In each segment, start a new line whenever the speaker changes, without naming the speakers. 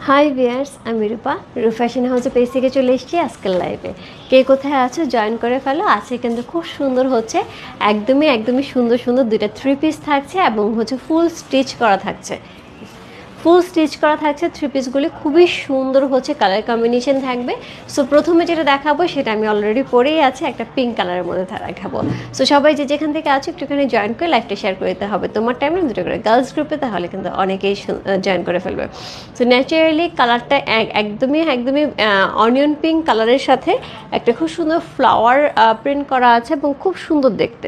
High viewers, আমি রূপা fashion হাউসে page থেকে চলে এসেছি আজকের লাইভে। কে কোথায় আছো জয়েন করে ফেলো। আছে কিন্তু খুব সুন্দর হচ্ছে, একদমই সুন্দর সুন্দর দুইটা থ্রি পিস থাকছে এবং হচ্ছে ফুল স্টিচ করা থাকছে। থ্রি পিসগুলি খুবই সুন্দর হচ্ছে, কালার কম্বিনেশন থাকবে। সো প্রথমে যেটা দেখাবো সেটা আমি অলরেডি পরেই আছে, একটা পিঙ্ক কালারের মধ্যে দেখাবো। সো সবাই যে যেখান থেকে আছো একটুখানি জয়েন করে লাইভটা শেয়ার করে দিতে হবে তোমার টাইমে, দুটো করে গার্লস গ্রুপে, তাহলে কিন্তু অনেকেই জয়েন করে ফেলবে। সো ন্যাচারালি কালারটা একদমই অনিয়ন পিঙ্ক কালারের সাথে একটা খুব সুন্দর ফ্লাওয়ার প্রিন্ট করা আছে এবং খুব সুন্দর দেখতে।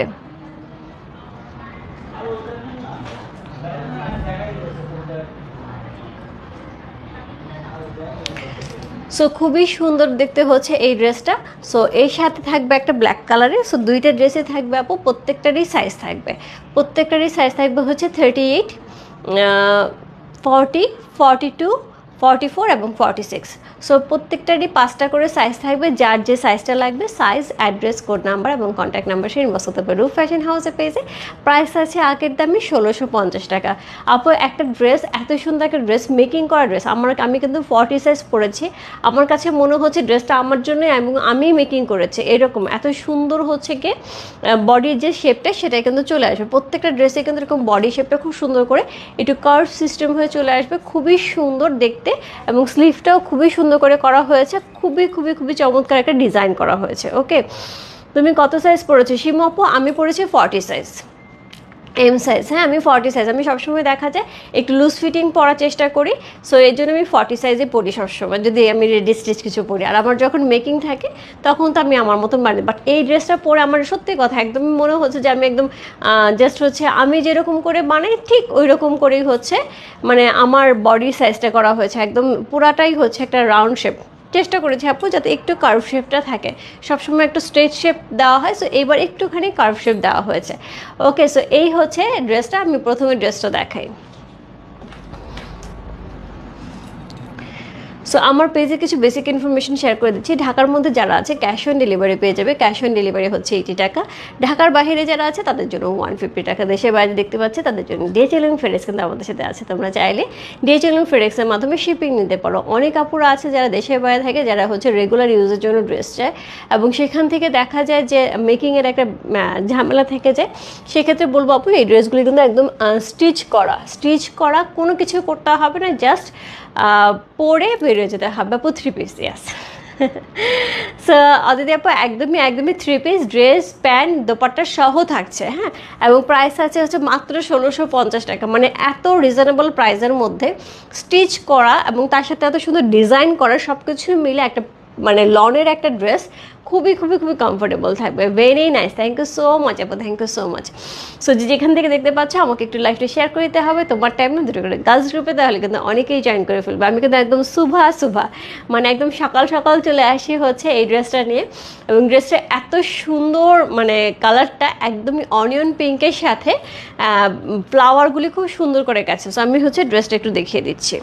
সো খুবই সুন্দর দেখতে হচ্ছে এই ড্রেসটা। সো এর সাথে থাকবে একটা ব্ল্যাক কালারের। সো দুইটা ড্রেসে থাকবে আপু, প্রত্যেকটারই সাইজ থাকবে হচ্ছে 38, 40, 42, 44 এবং 46। সো প্রত্যেকটারই 5টা করে সাইজ থাকবে। যার যে সাইজটা লাগবে, সাইজ, অ্যাড্রেস, কোড নাম্বার এবং কন্ট্যাক্ট নাম্বার সে ইনবক্স করতে পারে ফ্যাশন হাউসে পেজে। প্রাইস আছে আগের দামে 1650 টাকা। আপু একটা ড্রেস, এত সুন্দর একটা ড্রেস, মেকিং করা ড্রেস, আমি কিন্তু 40 সাইজ পরেছি। আমার কাছে মনে হচ্ছে ড্রেসটা আমার জন্যই এবং আমি মেকিং করেছি। এরকম এত সুন্দর হচ্ছে কি বডির যে শেপটা সেটা কিন্তু চলে আসবে। প্রত্যেকটা ড্রেসে কিন্তু এরকম বডি শেপটা খুব সুন্দর করে একটু কার্ভ সিস্টেম হয়ে চলে আসবে, খুবই সুন্দর দেখতে। এবং স্লিভটাও খুবই সুন্দর করে করা হয়েছে, খুবই চমৎকার একটা ডিজাইন করা হয়েছে। ওকে, তুমি কত সাইজ পড়েছো শিমু আপু? আমি পড়েছি 40 সাইজ, এম সাইজ। হ্যাঁ, আমি 40 সাইজ। আমি সবসময় দেখা যায় একটু লুজ ফিটিং পরার চেষ্টা করি। সো এর জন্য আমি 40 সাইজে পরি সবসময়, যদি আমি রেডি স্টিচ কিছু পরি। আর আমার যখন মেকিং থাকে তখন তো আমি আমার মতন বানাই। বাট এই ড্রেসটা পরে আমার সত্যি কথা একদমই মনে হচ্ছে যে আমি একদম জাস্ট হচ্ছে আমি যেরকম করে বানাই ঠিক ওই রকম করেই হচ্ছে, মানে আমার বডির সাইজটা করা হয়েছে একদম পুরাটাই হচ্ছে একটা রাউন্ড শেপ। চেষ্টা করেছি আপু যাতে একটু কার্ভ শেপটা থাকে, সবসময় একটু স্ট্রেট শেপ দেওয়া হয়। সো এইবার একটুখানি কার্ভ শেপ দেওয়া হয়েছে। ওকে, সো এই হচ্ছে ড্রেসটা। আমি প্রথমে ড্রেসটা দেখাই। সো আমার পেজে কিছু বেসিক ইনফরমেশন শেয়ার করে দিচ্ছি। ঢাকার মধ্যে যারা আছে ক্যাশ অন ডেলিভারি পেয়ে যাবে। ক্যাশ অন ডেলিভারি হচ্ছে 80 টাকা। ঢাকার বাইরে যারা আছে তাদের জন্য 150 টাকা। দেশের বাইরে দেখতে পাচ্ছে তাদের জন্য ডিএচএল এবং ফেডেক্স কিন্তু আমাদের সাথে আছে। তোমরা চাইলে ডিএচএল এবং ফেডেক্সের মাধ্যমে শিপিং নিতে পারো। অনেক আপুরা আছে যারা দেশের বাইরে থাকে, যারা হচ্ছে রেগুলার ইউজের জন্য ড্রেস চায় এবং সেখান থেকে দেখা যায় যে মেকিংয়ের একটা ঝামেলা থেকে যায়। সেক্ষেত্রে বলবো আপু এই ড্রেসগুলি কিন্তু একদম স্টিচ করা, কোনো কিছু করতে হবে না, জাস্ট পরে বেরিয়ে যেতে হবে আপু। 3 পিস, ইয়াস। সো অদিতি আপু একদমই 3 পিস ড্রেস, প্যান্ট, দোপাট্টা সহ থাকছে। হ্যাঁ, এবং প্রাইস আছে হচ্ছে মাত্র 1650 টাকা। মানে এত রিজনেবল প্রাইসের মধ্যে স্টিচ করা এবং তার সাথে এত সুন্দর ডিজাইন করা, সব কিছু মিলে একটা মানে লনের একটা ড্রেস খুবই কমফোর্টেবল থাকবে। Very nice, thank you so much আপু, thank you so much. So যেখান থেকে দেখতে পাচ্ছ আমাকে একটু লাইভটা শেয়ার করে দিতে হবে তোমার টাইম না, দুটো করে গার্লস গ্রুপে, তাহলে কিন্তু অনেকেই জয়েন করে ফেলবে। আমি কিন্তু একদম শুভা মানে একদম সকাল চলে আসি হচ্ছে এই ড্রেসটা নিয়ে। এবং ড্রেসটা এত সুন্দর, মানে কালারটা একদমই অনিয়ন পিঙ্কের সাথে ফ্লাওয়ারগুলি খুব সুন্দর করে গেছে। সো আমি হচ্ছে ড্রেসটা একটু দেখিয়ে দিচ্ছি।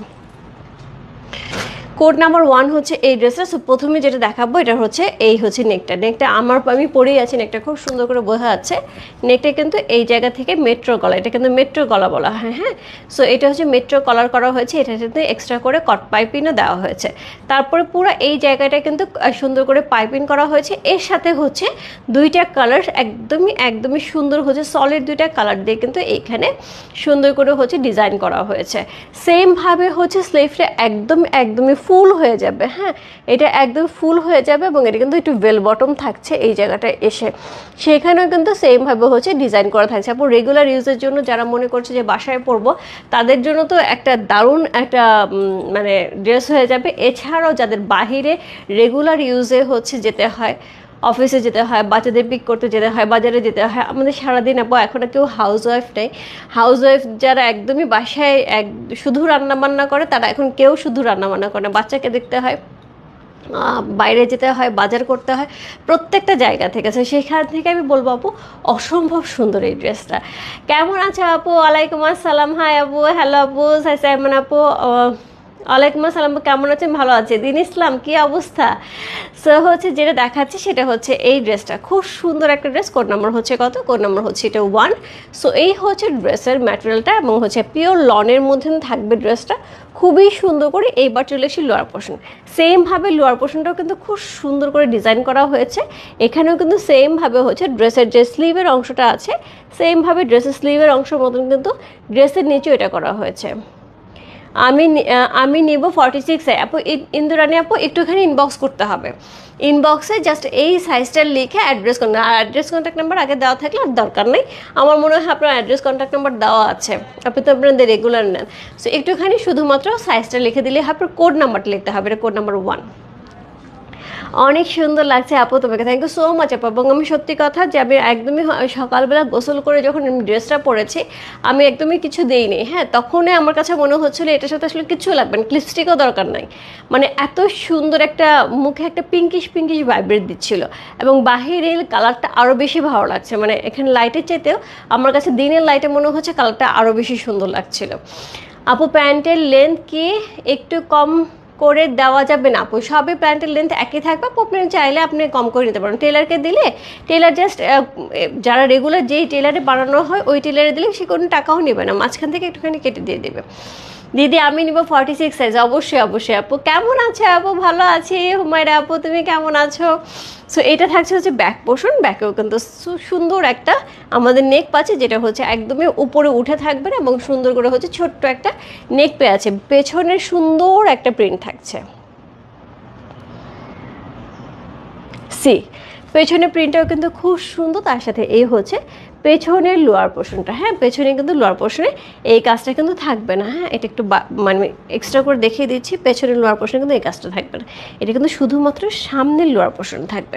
কোড নাম্বার 1 হচ্ছে এই ড্রেসটা। সো প্রথমে যেটা দেখাবো এটা হচ্ছে এই হচ্ছে নেকটা আমি পরেই আছি। নেকটা খুব সুন্দর করে বোঝা যাচ্ছে। নেকটা কিন্তু এই জায়গা থেকে মেট্রো গলা, এটা কিন্তু মেট্রো গলা বলা হয়। হ্যাঁ, সো এটা হচ্ছে মেট্রো কলার করা হয়েছে। এটা কিন্তু এক্সট্রা করে কট পাইপিংও দেওয়া হয়েছে। তারপরে পুরো এই জায়গাটা কিন্তু সুন্দর করে পাইপিং করা হয়েছে। এর সাথে হচ্ছে দুইটা কালার একদমই সুন্দর হচ্ছে, সলিড দুইটা কালার দিয়ে কিন্তু এইখানে সুন্দর করে হচ্ছে ডিজাইন করা হয়েছে। সেমভাবে হচ্ছে স্লিভটা একদমই ফুল হয়ে যাবে। হ্যাঁ, এটা একদম ফুল হয়ে যাবে এবং এটা কিন্তু একটু বেল বটম থাকছে এই জায়গাটায় এসে। সেখানেও কিন্তু সেমভাবে হচ্ছে ডিজাইন করা থাকছে। আপু রেগুলার ইউজের জন্য যারা মনে করছে যে বাসায় পরবো, তাদের জন্য তো একটা দারুণ একটা মানে ড্রেস হয়ে যাবে। এছাড়াও যাদের বাহিরে রেগুলার ইউজে হচ্ছে যেতে হয়, অফিসে যেতে হয়, বাচ্চাদের পিক করতে যেতে হয়, বাজারে যেতে হয়, আমাদের সারাদিন আপু এখন কেউ হাউস ওয়াইফ নেই। হাউস ওয়াইফ যারা একদমই বাসায় শুধু রান্নাবান্না করে, তারা এখন কেউ শুধু রান্নাবান্না করে না, বাচ্চাকে দেখতে হয়, বাইরে যেতে হয়, বাজার করতে হয়, প্রত্যেকটা জায়গা থেকে। সেখান থেকে আমি বলবো আপু অসম্ভব সুন্দর এই ড্রেসটা। কেমন আছে আপু? ওয়ালাইকুম আসসালাম। হাই আপু, হ্যালো আপু, সাইমন আপু, ওয়ালাইকুম আসসালাম, কেমন আছেন? ভালো আছে। দিন ইসলাম, কি অবস্থা? সো হচ্ছে যেটা দেখাচ্ছি সেটা হচ্ছে এই ড্রেসটা, খুব সুন্দর একটা ড্রেস। কোড নাম্বার হচ্ছে কত? কোড নাম্বার হচ্ছে এটা 1। সো এই হচ্ছে ড্রেসের ম্যাটেরিয়ালটা এবং হচ্ছে পিওর লনের মধ্যে থাকবে ড্রেসটা, খুবই সুন্দর করে। এইবার চলে এসেছি লোয়ার পোর্শন। সেমভাবে লোয়ার পোর্শনটাও কিন্তু খুব সুন্দর করে ডিজাইন করা হয়েছে। এখানেও কিন্তু সেমভাবে হচ্ছে ড্রেসের যে স্লিভের অংশটা আছে, সেমভাবে ড্রেসের স্লিভের অংশের মতন কিন্তু ড্রেসের নিচেও এটা করা হয়েছে। আমি নিব 46-এ। আপু ইন্দুরানী আপু একটুখানি ইনবক্স করতে হবে, ইনবক্সে জাস্ট এই সাইজটা লিখে অ্যাড্রেস কন্ট্যাক্ট, আর অ্যাড্রেস কন্ট্যাক্ট নাম্বার আগে দেওয়া থাকলে আর দরকার নেই। আমার মনে হয় আপনার অ্যাড্রেস কন্ট্যাক্ট নাম্বার দেওয়া আছে, আপনি তো আপনাদের রেগুলার নেন। সো একটুখানি শুধুমাত্র সাইজটা লিখে দিলে আপনার কোড নাম্বারটা লিখতে হবে, এটা কোড নাম্বার 1। অনেক সুন্দর লাগছে আপু তোমাকে, থ্যাংক ইউ সো মাচ আপু। এবং আমি সত্যি কথা যে আমি একদমই সকালবেলা গোসল করে যখন আমি ড্রেসটা পরেছি, আমি একদমই কিছু দিইনি, হ্যাঁ, তখনই আমার কাছে মনে হচ্ছিলো এটার সাথে আসলে কিছু লাগবে না, লিপস্টিকও দরকার নাই। মানে এত সুন্দর একটা মুখে একটা পিঙ্কিশ পিঙ্কিশ ভাইব্রেট দিচ্ছিল, এবং বাহিরের কালারটা আরও বেশি ভালো লাগছে। মানে এখানে লাইটের চাইতেও আমার কাছে দিনের লাইটে মনে হচ্ছে কালারটা আরও বেশি সুন্দর লাগছিল। আপু প্যান্টের লেন্থ কি একটু কম করে দেওয়া যাবে না? আপু সবই প্যান্টের লেন্থ একই থাকবে আপু, আপনি চাইলে আপনি কম করে নিতে পারেন। টেলারকে দিলে টেলার জাস্ট যারা রেগুলার যেই টেলারে বানানো হয় ওই টেলারে দিলে সে কোনো টাকাও নেবে না, মাঝখান থেকে একটুখানি কেটে দিয়ে দেবে। দিদি আমি নিব 46 সাইজ। অবশ্যই অবশ্যই আপু। কেমন আছে আপু? ভালো আছি। হুমায়রা আপু তুমি কেমন আছো? সো এটা থাকছে হচ্ছে ব্যাক পোর্শন, ব্যাকেও কিন্তু সুন্দর একটা আমাদের নেক পাচ্ছে, যেটা হচ্ছে একদমই উপরে উঠে থাকবে না, এবং সুন্দর করে হচ্ছে ছোট্ট একটা নেক পেয়ে আছে, পেছনের সুন্দর একটা প্রিন্ট থাকছে। সি পেছনের প্রিন্টটাও কিন্তু খুব সুন্দর, তার সাথে এই হচ্ছে পেছনের লোয়ার পোর্শনটা। হ্যাঁ, পেছনে কিন্তু লোয়ার পোর্শনে এই কাজটা কিন্তু থাকবে না। হ্যাঁ, এটা একটু মানে এক্সট্রা করে দেখিয়ে দিচ্ছি, পেছনের লোয়ার পোর্শনে কিন্তু এই কাজটা থাকবে না, এটা কিন্তু শুধুমাত্র সামনের লোয়ার পোর্শন থাকবে।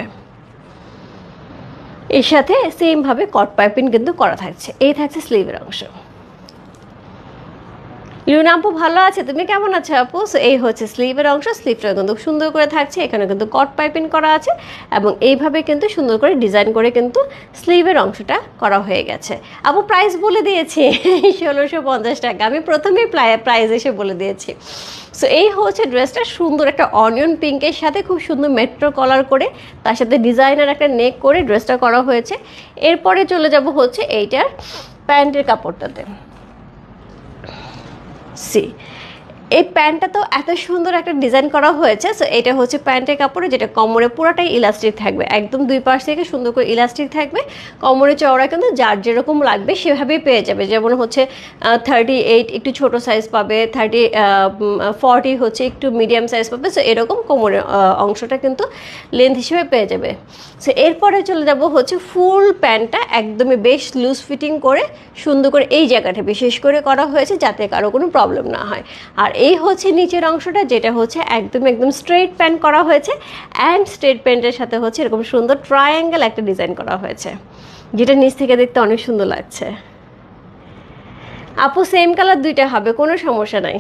এর সাথে সেমভাবে কট পাইপিং কিন্তু করা থাকছে। এই থাকছে স্লিভের অংশ। লুনা আপু ভালো আছে, তুমি কেমন আছো আপু? সো এই হচ্ছে স্লিভের অংশ, স্লিভটা কিন্তু সুন্দর করে থাকছে, এখানে কিন্তু কট পাইপিং করা আছে, এবং এইভাবে কিন্তু সুন্দর করে ডিজাইন করে কিন্তু স্লিভের অংশটা করা হয়ে গেছে। আপু প্রাইস বলে দিয়েছি 1650 টাকা, আমি প্রথমেই প্রাইস এসে বলে দিয়েছি। সো এই হচ্ছে ড্রেসটা, সুন্দর একটা অনিয়ন পিঙ্কের সাথে খুব সুন্দর মেট্রো কলার করে, তার সাথে ডিজাইনার একটা নেক করে ড্রেসটা করা হয়েছে। এরপরে চলে যাব হচ্ছে এইটার প্যান্টের কাপড়টাতে। সি এই প্যান্টটা তো এত সুন্দর একটা ডিজাইন করা হয়েছে। সো এটা হচ্ছে প্যান্টের কাপড়ে, যেটা কোমরে পুরোটাই ইলাস্টিক থাকবে, একদম দুই পাশ থেকে সুন্দর করে ইলাস্টিক থাকবে। কোমরে চওড়া কিন্তু যার যেরকম লাগবে সেভাবেই পেয়ে যাবে, যেমন হচ্ছে 38 একটু ছোট সাইজ পাবে, 40 হচ্ছে একটু মিডিয়াম সাইজ পাবে। সো এরকম কোমরের অংশটা কিন্তু লেন্থ হিসেবে পেয়ে যাবে। সো এরপরে চলে যাব হচ্ছে ফুল প্যান্টটা একদমই বেশ লুজ ফিটিং করে সুন্দর করে এই জায়গাটা বিশেষ করে করা হয়েছে, যাতে কারো কোনো প্রবলেম না হয়। আর এই হচ্ছে নিচের অংশটা, যেটা হচ্ছে একদম স্ট্রেট প্যান্ট করা হয়েছে, অ্যান্ড স্ট্রেট প্যান্টের সাথে হচ্ছে এরকম সুন্দর ট্রায়াঙ্গেল একটা ডিজাইন করা হয়েছে, যেটা নিচ থেকে দেখতে অনেক সুন্দর লাগছে। আপু সেম কালার দুইটা হবে, কোনো সমস্যা নাই,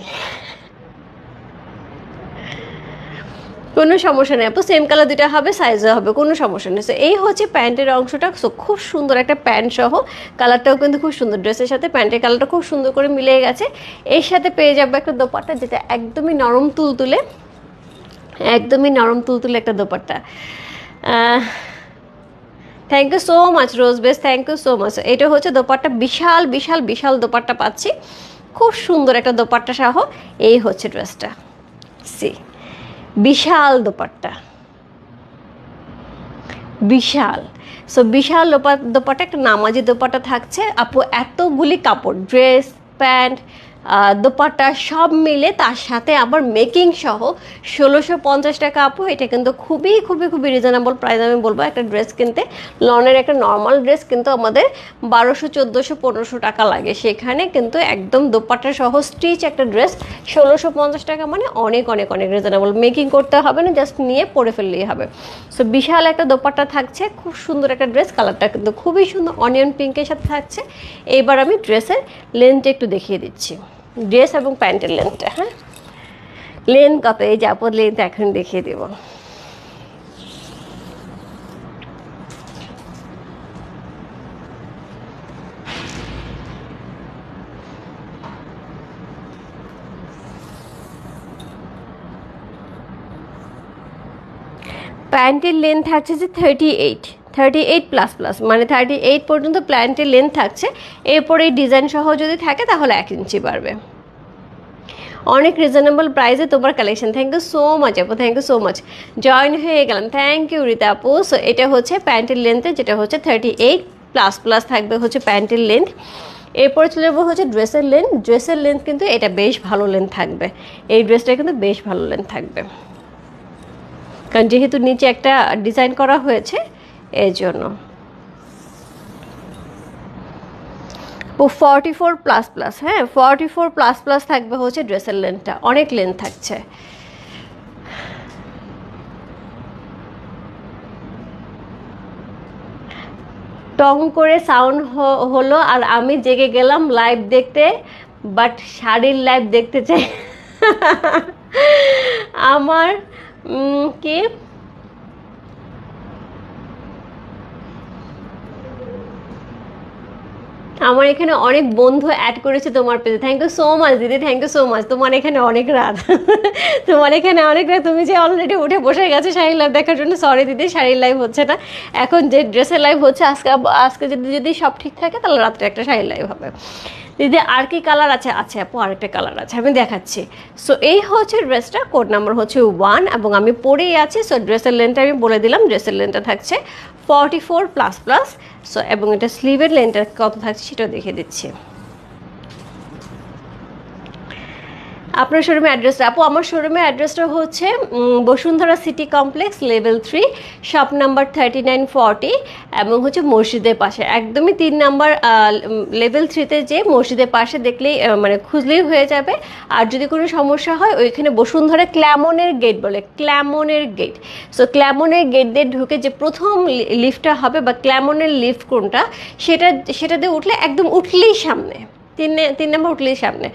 কোনো সমস্যা নেই আপু, সেম কালার দুইটা হবে, সাইজও হবে, কোনো সমস্যা নেই। সো এই হচ্ছে প্যান্টের অংশটা। সো খুব সুন্দর একটা প্যান্ট সহ, কালারটাও কিন্তু খুব সুন্দর, ড্রেসের সাথে প্যান্টের কালারটা খুব সুন্দর করে মিলে গেছে। এর সাথে পেয়ে যাবে একটা দোপাট্টা, যেটা একদমই নরম তুলতুলে, একদমই নরম তুলতুলে একটা dupatta. Thank you so much রোজ বেস, থ্যাংক ইউ সো মাচ। এটা হচ্ছে দোপাট্টা, বিশাল বিশাল বিশাল দোপাট্টা পাচ্ছি, খুব সুন্দর একটা দোপাট্টা সহ। এই হচ্ছে ড্রেসটা। সি বিশাল দোপাট্টা, বিশাল। সো বিশাল দোপাট্টা, একটা নামাজি দোপাট্টা থাকছে আপু। এতগুলি কাপড়, ড্রেস, প্যান্ট, দোপাট্টা সব মিলে, তার সাথে আবার মেকিং সহ 1650 টাকা আপু। এটা কিন্তু খুবই খুবই খুবই রিজনেবল প্রাইস আমি বলবো। একটা ড্রেস কিনতে, লনের একটা নর্মাল ড্রেস কিন্তু আমাদের 1200, 1400, 1500 টাকা লাগে, সেখানে কিন্তু একদম দোপাট্টা সহ স্টিচ একটা ড্রেস 1650 টাকা, মানে অনেক অনেক অনেক রিজনেবল। মেকিং করতে হবে না, জাস্ট নিয়ে পরে ফেললেই হবে। সো বিশাল একটা দোপাট্টা থাকছে, খুব সুন্দর একটা ড্রেস, কালারটা কিন্তু খুবই সুন্দর, অনিয়ন পিঙ্কের সাথে থাকছে। এইবার আমি ড্রেসের লেন্থটা একটু দেখিয়ে দিচ্ছি, ড্রেস এবং প্যান্টের লেন্থটা। হ্যাঁ, লেন্থ কত, এই যে আপদ লেন্থ এখন দেখিয়ে দেব। প্যান্টের লেন্থ থাকছে যে 38 প্লাস প্লাস, মানে 38 পর্যন্ত প্যান্টের লেন্থ থাকছে। এরপরে এই ডিজাইন সহ যদি থাকে তাহলে 1 ইঞ্চি বাড়বে। অনেক রিজনেবল প্রাইসে তোমার collection. Thank you so much আপু, thank you so much, join হয়ে গেলাম, থ্যাংক ইউ রীতা আপু। সো এটা হচ্ছে প্যান্টের লেন্থে, যেটা হচ্ছে 38 প্লাস প্লাস থাকবে হচ্ছে প্যান্টের লেন্থ। এরপরে চলে যাবো হচ্ছে ড্রেসের লেন্থ। ড্রেসের লেন্থ কিন্তু এটা বেশ ভালো লেন্থ থাকবে, এই ড্রেসটা কিন্তু বেশ ভালো লেন্থ থাকবে, কারণ যেহেতু নিচে একটা ডিজাইন করা হয়েছে এই জন্য। 44 প্লাস প্লাস, হ্যাঁ 44 প্লাস প্লাস থাকবে হচ্ছে ড্রেসের লেন্থটা, অনেক লেন্থ থাকছে। টং করে সাউন্ড হলো আর আমি জেগে গেলাম লাইভ দেখতে, বাট শাড়ির লাইভ দেখতে চাই। আমার কি আমার এখানে অনেক বন্ধু অ্যাড করেছে তোমার পেজে, থ্যাংক ইউ সো মাচ দিদি, থ্যাংক ইউ সো মাচ। তোমার এখানে অনেক রাত, তোমার এখানে অনেক রাত, তুমি যে অলরেডি উঠে বসে গেছো শাড়ির লাইভ দেখার জন্য। সরি দিদি, শাড়ির লাইভ হচ্ছে না এখন, যে ড্রেসের লাইভ হচ্ছে আজকে যদি সব ঠিক থাকে তাহলে রাত্রে একটা শাড়ির লাইভ হবে। দিদি আর কি কালার আছে? আছে আপু, আরেকটা কালার আছে, আমি দেখাচ্ছি। সো এই হচ্ছে ড্রেসটা, কোড নাম্বার হচ্ছে 1 এবং আমি পরেই আছি। সো ড্রেসের লেন্থটা আমি বলে দিলাম, ড্রেসের লেন্থটা থাকছে 44 প্লাস প্লাস। সো এবং এটা স্লিভের লেন্থটা কত থাকছে সেটাও দেখিয়ে দিচ্ছি। আপনার শোরুমের অ্যাড্রেসটা আপু? আমার শোরুমের অ্যাড্রেসটা হচ্ছে Bashundhara city complex level 3 shop number 3940 এবং হচ্ছে মসজিদের পাশে, একদমই 3 নাম্বার লেভেল 3তে যে মসজিদের পাশে দেখলেই মানে খুঁজলেই হয়ে যাবে। আর যদি কোনো সমস্যা হয় ওইখানে বসুন্ধরা ক্ল্যামনের গেট বলে, ক্ল্যামনের গেট। সো ক্ল্যামনের গেট দিয়ে ঢুকে যে প্রথম লিফটটা হবে বা ক্ল্যামনের লিফট কোনটা সেটা দিয়ে উঠলে একদম উঠলেই সামনে, 3 নাম্বার উঠলেই সামনে।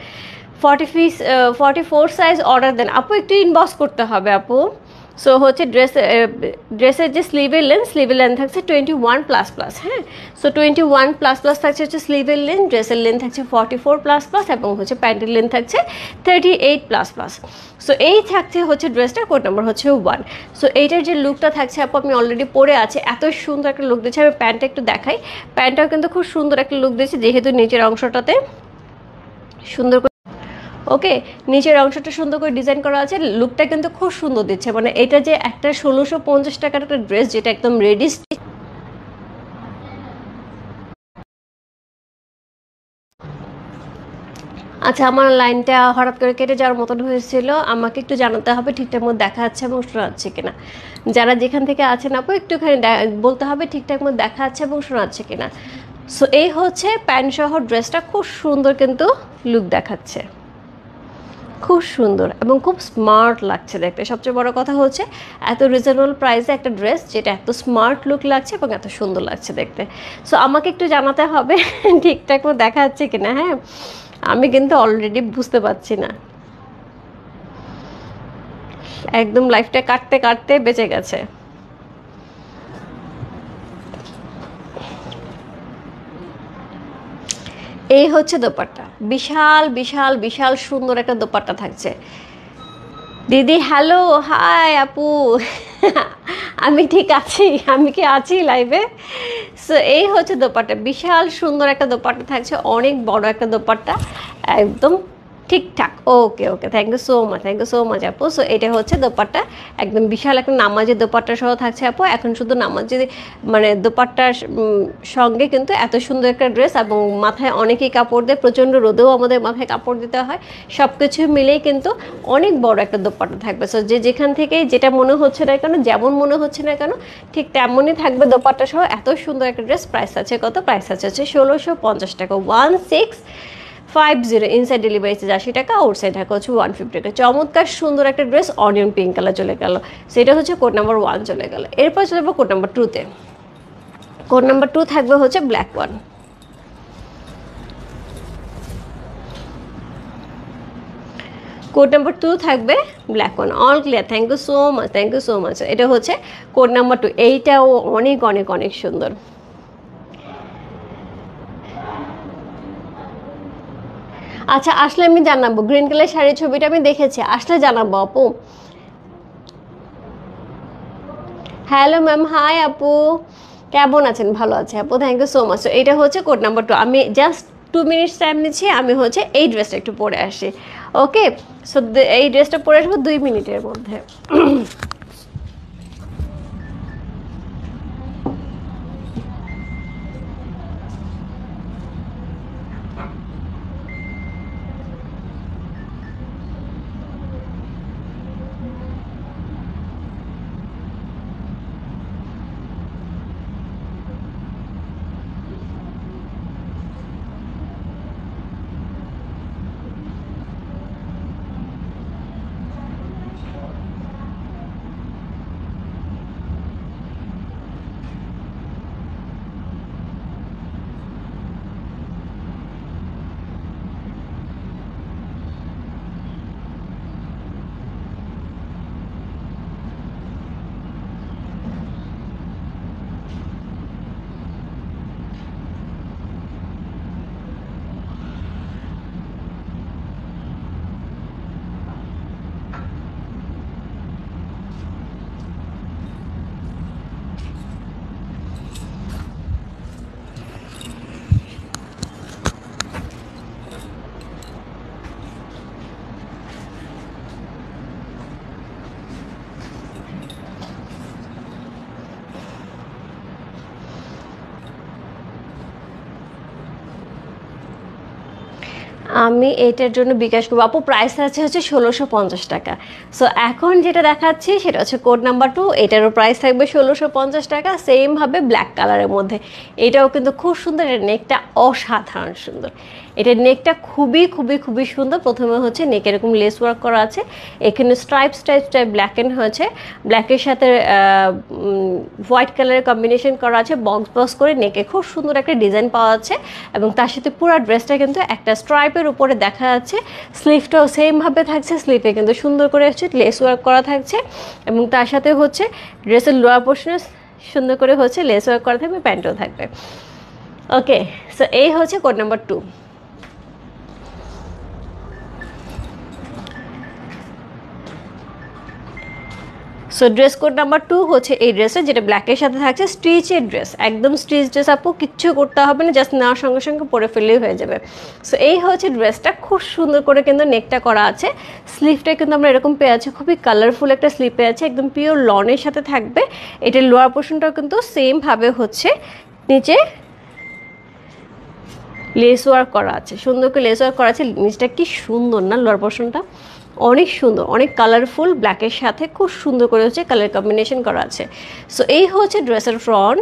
44 সাইজ অর্ডার দেন আপু, একটু ইনবক্স করতে হবে আপু। সো হচ্ছে ড্রেসের যে স্লিভের লেন্থ থাকছে 21 প্লাস প্লাস, হ্যাঁ। সো 21 প্লাস প্লাস থাকছে হচ্ছে স্লিভের লেন্থ, ড্রেসের লেন্থ থাকছে 44 প্লাস প্লাস এবং হচ্ছে প্যান্টের লেন্থ থাকছে 38 প্লাস প্লাস। সো এই থাকছে হচ্ছে ড্রেসটা, কোড নাম্বার হচ্ছে 1। সো এইটার যে লুকটা থাকছে আপু, আমি অলরেডি পরে আছে, এত সুন্দর একটা লুক দিচ্ছে। আমি প্যান্টটা একটু দেখাই, প্যান্টটাও কিন্তু খুব সুন্দর একটা লুক দিচ্ছে, যেহেতু নিচের অংশটাতে সুন্দর, ওকে নিচের অংশটা সুন্দর করে ডিজাইন করা আছে, লুকটা কিন্তু খুব সুন্দর দিচ্ছে। মানে এটা যে একটা 1650 টাকার একটা ড্রেস যেটা একদম রেডি। আচ্ছা, আমার লাইনটা হঠাৎ করে কেটে যাওয়ার মতন হয়েছিল, আমাকে একটু জানাতে হবে ঠিকঠাক মতো দেখা যাচ্ছে এবং শোনা যাচ্ছে কিনা। যারা যেখান থেকে আছেন আপু একটুখানি বলতে হবে ঠিকঠাক মতো দেখা যাচ্ছে এবং শোনা যাচ্ছে কিনা। সো এই হচ্ছে প্যান্ট সহ ড্রেসটা, খুব সুন্দর কিন্তু লুক দেখাচ্ছে, খুব সুন্দর এবং খুব স্মার্ট লাগছে দেখতে। সবচেয়ে বড় কথা হচ্ছে এত রিজনেবল প্রাইসে একটা ড্রেস যেটা এত স্মার্ট লুক লাগছে এবং এত সুন্দর লাগছে দেখতে। সো আমাকে একটু জানাতে হবে ঠিকঠাক মতো দেখা যাচ্ছে কিনা, হ্যাঁ আমি কিন্তু অলরেডি বুঝতে পারছি না, একদম লাইফটা কাটতে কাটতে বেঁচে গেছে। এই হচ্ছে দোপাট্টা, বিশাল বিশাল বিশাল সুন্দর একটা দোপাট্টা থাকছে। দিদি হ্যালো, হাই আপু, আমি ঠিক আছি, আমি কি আছি লাইভে? সো এই হচ্ছে দোপাট্টা, বিশাল সুন্দর একটা দোপাট্টা থাকছে, অনেক বড় একটা দোপাট্টা, একদম ঠিকঠাক। Okay okay, thank you so much, thank you so much আপু। সো এটা হচ্ছে দোপাট্টা, একদম বিশাল একটা নামাজের দোপাট্টা সহ থাকছে আপু। এখন শুধু নামাজের মানে দোপাট্টার সঙ্গে কিন্তু এত সুন্দর একটা ড্রেস, এবং মাথায় অনেকেই কাপড় দেয়, প্রচণ্ড রোদেও আমাদের মাথায় কাপড় দিতে হয়, সব কিছু মিলেই কিন্তু অনেক বড় একটা দোপাট্টা থাকবে। সো যে যেখান থেকে যেটা মনে হচ্ছে না কেন, যেমন মনে হচ্ছে না কেন, ঠিক তেমনই থাকবে দোপাট্টা সহ এত সুন্দর একটা ড্রেস। প্রাইস আছে কত? প্রাইস আছে হচ্ছে 1650 টাকা, 1650। ইনসাইড ডেলিভারি চার্জ 80 টাকা, আউটসাইড ঢাকা হচ্ছে 150 টাকা। চমৎকার সুন্দর একটা ড্রেস, অনিয়ন পিঙ্ক কালার চলে গেল, সেটা হচ্ছে কোড নাম্বার 1 চলে গেল। এরপর চলে যাবো কোড নাম্বার 2-তে। কোড নাম্বার 2 থাকবে হচ্ছে ব্ল্যাক ওয়ান। কোড নাম্বার 2 থাকবে black one, all clear, thank you so much, thank you so much. এটা হচ্ছে কোড নাম্বার 2, এইটাও অনেক অনেক অনেক সুন্দর। আচ্ছা আসলে আমি জানাবো, গ্রিন কালার শাড়ির ছবিটা আমি দেখেছি, আসলে জানাবো আপু। হ্যালো ম্যাম, হাই আপু, কেমন আছেন? ভালো আছে আপু, থ্যাংক ইউ সো মাচ। এটা হচ্ছে কোড নাম্বার 2। আমি জাস্ট 2 মিনিটস টাইম নিচ্ছি, আমি হচ্ছে এই ড্রেসটা একটু পরে আসি। ওকে, সো এই ড্রেসটা পরে আসবো 2 মিনিটের মধ্যে। আমি এটার জন্য বিকাশ করবো আপু, প্রাইস আছে হচ্ছে 1650 টাকা। সো এখন যেটা দেখাচ্ছি সেটা হচ্ছে কোড নাম্বার 2, এটারও প্রাইস থাকবে 1650 টাকা, সেমভাবে ব্ল্যাক কালারের মধ্যে। এটাও কিন্তু খুব সুন্দর, এটার নেকটা অসাধারণ সুন্দর। এটার নেকটা খুবই খুবই খুবই সুন্দর। প্রথমে হচ্ছে নেক এরকম লেস ওয়ার্ক করা আছে, এখানে stripe stripe stripe black end হয়েছে, ব্ল্যাকের সাথে হোয়াইট কালারের কম্বিনেশন করা আছে, বক্স বক্স করে নেকে খুব সুন্দর একটা ডিজাইন পাওয়া যাচ্ছে। এবং তার সাথে পুরো ড্রেসটা কিন্তু একটা স্ট্রাইপের উপরে দেখা যাচ্ছে। স্লিভটাও সেমভাবে থাকছে, স্লিভে কিন্তু সুন্দর করে হচ্ছে লেস ওয়ার্ক করা থাকছে। এবং তার সাথে হচ্ছে ড্রেসের লোয়ার পোর্শনে সুন্দর করে হচ্ছে লেস ওয়ার্ক করা থাকবে, প্যান্টও থাকবে। ওকে, সো এই হচ্ছে code number 2। So dress code number 2 হচ্ছে এই ড্রেসটা, যেটা ব্ল্যাকের সাথে থাকছে, স্টিচের ড্রেস, একদম স্টিচ ড্রেস আপু, কিচ্ছু করতে হবে না, জাস্ট নেওয়ার সঙ্গে সঙ্গে পরে ফেললেই হয়ে যাবে। সো এই হচ্ছে ড্রেসটা, খুব সুন্দর করে কিন্তু নেকটা করা আছে। স্লিভটা কিন্তু আমরা এরকম পেয়ে আছি, খুবই কালারফুল একটা স্লিভ পেয়ে আছে, একদম পিওর লনের সাথে থাকবে। এটার লোয়ার পোর্শনটাও কিন্তু সেমভাবে হচ্ছে নিচে লেস ওয়ার্ক করা আছে, সুন্দর করে লেস ওয়ার্ক করা আছে। নিচটা কি সুন্দর না, লোয়ার পোর্শনটা অনেক সুন্দর, অনেক কালারফুল, ব্ল্যাকের সাথে খুব সুন্দর করে হচ্ছে কালার কম্বিনেশন করা আছে। সো এই হচ্ছে ড্রেসের ফ্রন্ট,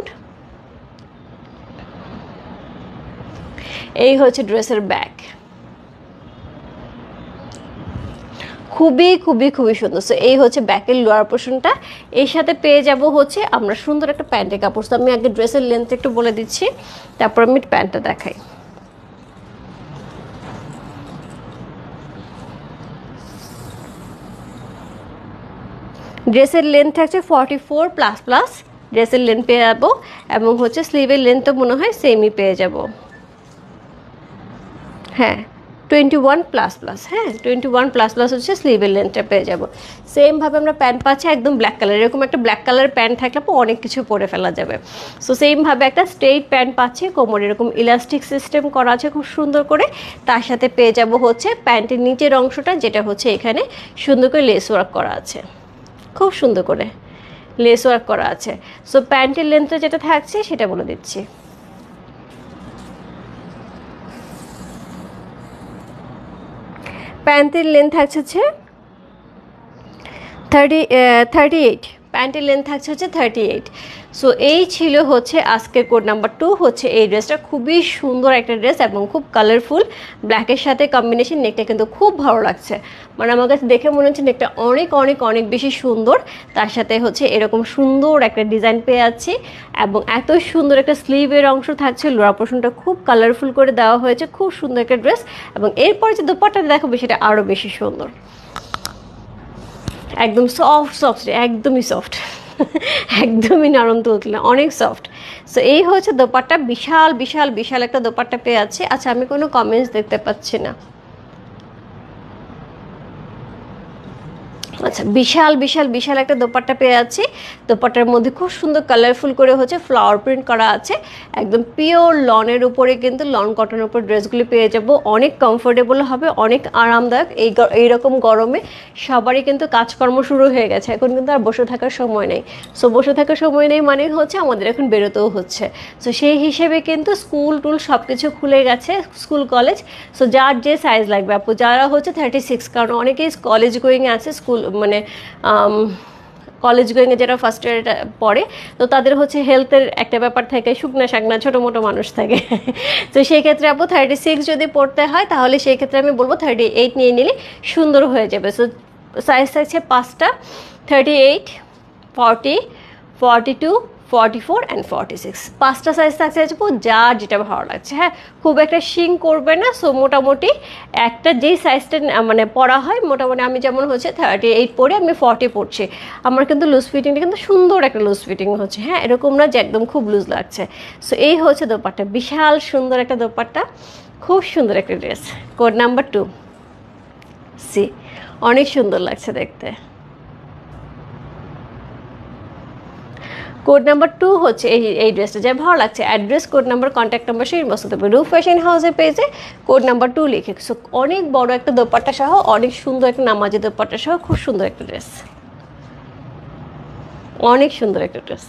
এই হচ্ছে ড্রেসের ব্যাক, খুবই খুবই খুবই সুন্দর। সো এই হচ্ছে ব্যাকের লোয়ার পোর্শনটা, এর সাথে পেয়ে যাব হচ্ছে আমরা সুন্দর একটা প্যান্টের কাপড়। তো আমি আগে ড্রেসের লেন্থ একটু বলে দিচ্ছি, তারপর আমি প্যান্টটা দেখাই। ড্রেসের লেন্থ থাকছে 44++, ড্রেসের লেন্থ পেয়ে যাবো। এবং হচ্ছে স্লিভের লেন্থও মনে হয় সেমই পেয়ে যাব, হ্যাঁ 21++, হ্যাঁ 21++ হচ্ছে স্লিভের লেন্থটা পেয়ে যাব। সেমভাবে আমরা প্যান্ট পাচ্ছি একদম ব্ল্যাক কালার, এরকম একটা ব্ল্যাক কালার প্যান্ট থাকলে অনেক কিছু পরে ফেলা যাবে। সো সেমভাবে একটা স্ট্রেইট প্যান্ট পাচ্ছি, কোমর এরকম ইলাস্টিক সিস্টেম করা আছে খুব সুন্দর করে। তার সাথে পেয়ে যাব হচ্ছে প্যান্টের নিচের অংশটা, যেটা হচ্ছে এখানে সুন্দর করে লেস ওয়ার্ক করা আছে, খুব সুন্দর করে লেস ওয়ার্ক করা আছে। সো প্যান্টের লেন্থটা যেটা থাকছে সেটা বলে দিচ্ছি। প্যান্টের লেন্থ থাকছে হচ্ছে 38, প্যান্টের লেন্থ থাকছে হচ্ছে 38। সো এই ছিল হচ্ছে আজকের কোড নাম্বার 2 হচ্ছে এই ড্রেসটা, খুবই সুন্দর একটা ড্রেস এবং খুব কালারফুল, ব্ল্যাকের সাথে কম্বিনেশন। নেকটা কিন্তু খুব ভালো লাগছে, মানে আমার কাছে দেখে মনে হচ্ছে নেকটা অনেক অনেক অনেক বেশি সুন্দর। তার সাথে হচ্ছে এরকম সুন্দর একটা ডিজাইন পেয়ে যাচ্ছি এবং এত সুন্দর একটা স্লিভের অংশ থাকছে, লোয়ার পোর্শনটা খুব কালারফুল করে দেওয়া হয়েছে, খুব সুন্দর একটা ড্রেস। এবং এরপরে যে দোপাট্টাটা দেখাবো সেটা আরও বেশি সুন্দর, একদম সফট সফট, একদমই সফট, একদমই নরম তুলতুলে, অনেক সফট। সো এই হচ্ছে দোপাট্টা, বিশাল বিশাল বিশাল একটা দোপাট্টা পেয়ে আছে। আচ্ছা আমি কোনো কমেন্টস দেখতে পাচ্ছি না, আচ্ছা, বিশাল বিশাল বিশাল একটা দোপাট্টা পেয়ে যাচ্ছি। দোপাট্টার মধ্যে খুব সুন্দর কালারফুল করে হচ্ছে ফ্লাওয়ার প্রিন্ট করা আছে, একদম পিওর লনের উপরে কিন্তু লন কটনের উপর ড্রেসগুলি পেয়ে যাব। অনেক কমফোর্টেবল হবে, অনেক আরামদায়ক। এইরকম গরমে সবারই কিন্তু কাজকর্ম শুরু হয়ে গেছে, এখন কিন্তু আর বসে থাকার সময় নেই। সো বসে থাকার সময় নেই মানে হচ্ছে আমাদের এখন বেরোতেও হচ্ছে। সো সেই হিসেবে কিন্তু স্কুল টুল সব কিছু খুলে গেছে, স্কুল কলেজ। সো যার যে সাইজ লাগবে আপু, যারা হচ্ছে 36, কারণ অনেকেই কলেজ গোয়িংয়ে আছে, স্কুল মানে কলেজ গোয়িংয়ে যারা ফার্স্ট ইয়ারে পড়ে, তো তাদের হচ্ছে হেলথের একটা ব্যাপার থাকে, শুকনা শাকনা ছোটো মোটো মানুষ থাকে। তো সেই ক্ষেত্রে আপু 36 যদি পড়তে হয় তাহলে সেই ক্ষেত্রে আমি বলবো 38 নিয়ে নিলে সুন্দর হয়ে যাবে। সো সাইজ থাকছে 5টা, 38, 40, 42, 44 অ্যান্ড 46, 5টা সাইজ থাকছে। যার যেটা ভালো লাগছে, হ্যাঁ খুব একটা শিং করবে না। সো মোটামুটি একটা যেই সাইজটা মানে পরা হয়, মোটামুটি আমি যেমন হচ্ছে 38 পরে আমি 40 পড়ছি, আমার কিন্তু লুজ ফিটিংটা কিন্তু সুন্দর একটা লুজ ফিটিং হচ্ছে, হ্যাঁ এরকম না যে একদম খুব লুজ লাগছে। সো এই হচ্ছে দোপাট্টা, বিশাল সুন্দর একটা দোপাট্টা, খুব সুন্দর একটা ড্রেস। কোড নাম্বার 2 সি, অনেক সুন্দর লাগছে দেখতে। কোড নাম্বার 2 হচ্ছে এই ড্রেসটা, যা ভালো লাগছে address, code number, contact number সেই ইনবক্স করতে হবে রূপ ফ্যাশন হাউসের পেজে, কোড নাম্বার 2 লিখে। সো অনেক বড় একটা দোপাট্টা সহ, অনেক সুন্দর একটা নামাজি দোপাট্টা সহ, খুব সুন্দর একটা ড্রেস, অনেক সুন্দর একটা ড্রেস।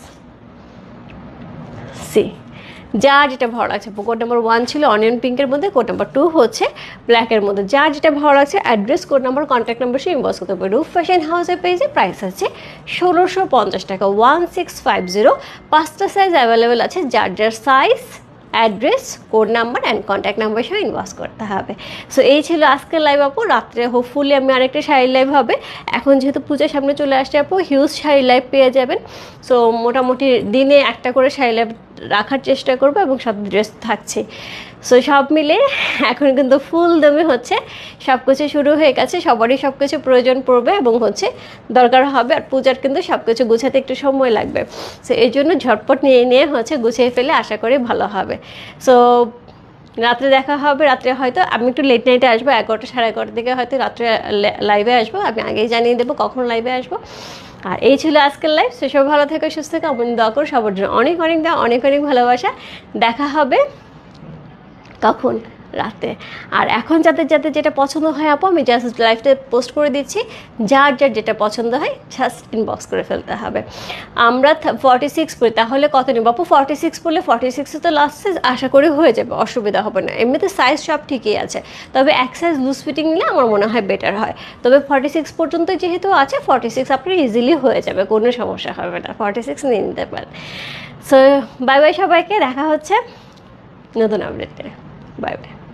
সি, যার যেটা ভালো লাগছে। কোড নাম্বার 1 ছিল অনিয়ন পিঙ্কের মধ্যে, কোড নাম্বার 2 হচ্ছে ব্ল্যাকের মধ্যে। যার যেটা ভালো লাগছে address, code number, contact number সে ইনবক্স করতে হবে রূপ ফ্যাশন হাউসের পেজে। প্রাইস আছে 1650 টাকা, 1650। 5টা সাইজ অ্যাভেলেবেল আছে, যার যার size, address, code number and contact number সহ ইনবক্স করতে হবে। সো এই ছিল আজকের লাইভ আপু। রাত্রে হোপফুলি আমি আরেকটা শাড়ি লাইভ হবে। এখন যেহেতু পূজার সামনে চলে আসছে আপু, হিউজ শাড়ি লাইভ পেয়ে যাবেন। সো মোটামুটি দিনে একটা করে শাড়ি লাইভ রাখার চেষ্টা করবো, এবং সব ড্রেস থাকছে। সো সব মিলে এখন কিন্তু ফুল দমে হচ্ছে সব কিছু শুরু হয়ে গেছে, সবারই সব কিছু প্রয়োজন পড়বে এবং হচ্ছে দরকার হবে। আর পূজার কিন্তু সব কিছু গুছাতে একটু সময় লাগবে। সো এই জন্য ঝটপট নিয়ে হচ্ছে গুছিয়ে ফেলে আশা করি ভালো হবে। সো রাত্রে দেখা হবে। রাত্রে হয়তো আমি একটু লেট নাইটে আসবো, 11টা, 11:30 দিকে হয়তো রাত্রে লাইভে আসবো। আমি আগেই জানিয়ে দেবো কখন লাইভে আসবো। আর এই ছিল আজকের লাইভ। সেসব ভালো থেকে সুস্থ থেকে আমি দোয়া করো সবার জন্য। অনেক অনেক অনেক অনেক ভালোবাসা। দেখা হবে কখন? রাতে। আর এখন যাদের যাদের যেটা পছন্দ হয় আপু, আমি জাস্ট লাইভটা পোস্ট করে দিচ্ছি, যার যার যেটা পছন্দ হয় জাস্ট ইনবক্স করে ফেলতে হবে। আমরা 46 পড়ি, তাহলে কত নেব আপু? 46 পড়লে 46 তো লাস্ট সাইজ, আশা করি হয়ে যাবে, অসুবিধা হবে না। এমনিতে সাইজ সব ঠিকই আছে, তবে এক সাইজ লুজ ফিটিং নিলে আমার মনে হয় বেটার হয়। তবে 46 পর্যন্ত যেহেতু আছে, 46 আপনার ইজিলি হয়ে যাবে, কোনো সমস্যা হবে না, 46 নিয়ে নিতে পারেন। সো বাই বাই সবাইকে, দেখা হচ্ছে নতুন আপডেটে। Bye by.